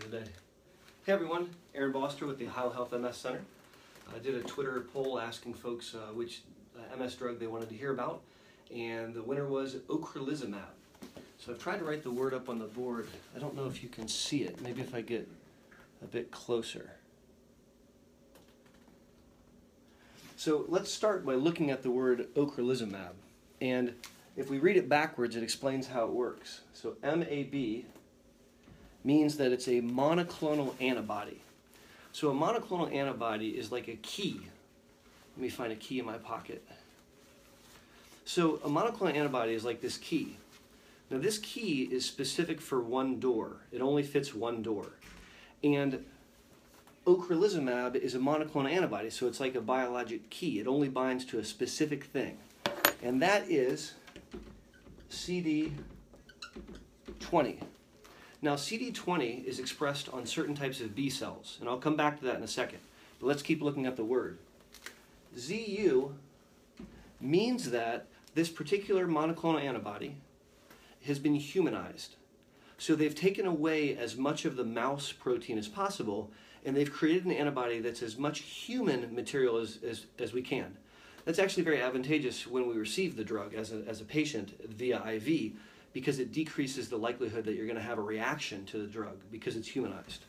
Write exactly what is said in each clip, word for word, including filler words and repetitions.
today. Hey everyone, Aaron Boster with the Ohio Health M S Center. I did a Twitter poll asking folks uh, which uh, M S drug they wanted to hear about, and the winner was Ocrelizumab. So I've tried to write the word up on the board. I don't know if you can see it. Maybe if I get a bit closer. So let's start by looking at the word Ocrelizumab. And if we read it backwards, it explains how it works. So M A B means that it's a monoclonal antibody. So a monoclonal antibody is like a key. Let me find a key in my pocket. So a monoclonal antibody is like this key. Now this key is specific for one door. It only fits one door. And Ocrelizumab is a monoclonal antibody, so it's like a biologic key. It only binds to a specific thing. And that is C D twenty. Now C D twenty is expressed on certain types of B cells, and I'll come back to that in a second. But let's keep looking at the word. Z U means that this particular monoclonal antibody has been humanized. So they've taken away as much of the mouse protein as possible, and they've created an antibody that's as much human material as, as, as we can. That's actually very advantageous when we receive the drug as a, as a patient via I V, because it decreases the likelihood that you're going to have a reaction to the drug because it's humanized.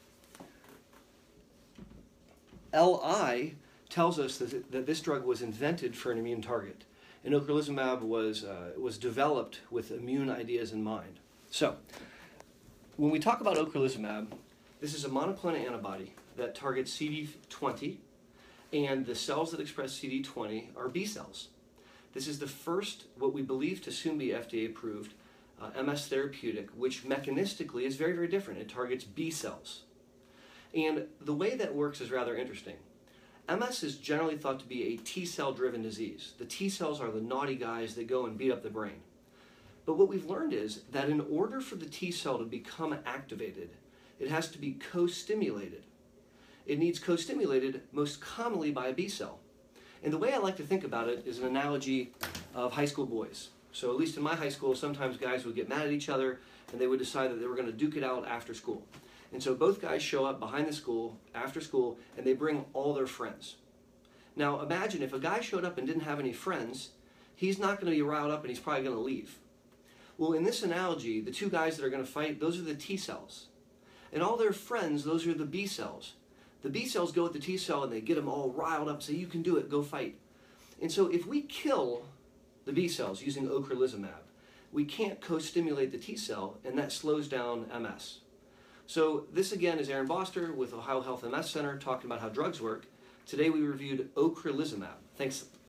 L I tells us that, that this drug was invented for an immune target, and Ocrelizumab was, uh, was developed with immune ideas in mind. So, when we talk about Ocrelizumab, this is a monoclonal antibody that targets C D twenty, and the cells that express C D twenty are B cells. This is the first, what we believe to soon be F D A-approved, uh, M S therapeutic, which mechanistically is very, very different. It targets B cells. And the way that works is rather interesting. M S is generally thought to be a T-cell driven disease. The T cells are the naughty guys that go and beat up the brain. But what we've learned is that in order for the T cell to become activated, it has to be co-stimulated. It needs co-stimulated most commonly by a B cell. And the way I like to think about it is an analogy of high school boys. So at least in my high school, sometimes guys would get mad at each other and they would decide that they were going to duke it out after school. And so both guys show up behind the school, after school, and they bring all their friends. Now imagine if a guy showed up and didn't have any friends, he's not going to be riled up and he's probably going to leave. Well, in this analogy, the two guys that are going to fight, those are the T cells. And all their friends, those are the B cells. The B cells go with the T cell and they get them all riled up, say, you can do it, go fight. And so if we kill the B cells using Ocrelizumab, we can't co-stimulate the T cell, and that slows down M S. So this again is Aaron Boster with Ohio Health M S Center talking about how drugs work. Today we reviewed Ocrelizumab. Thanks.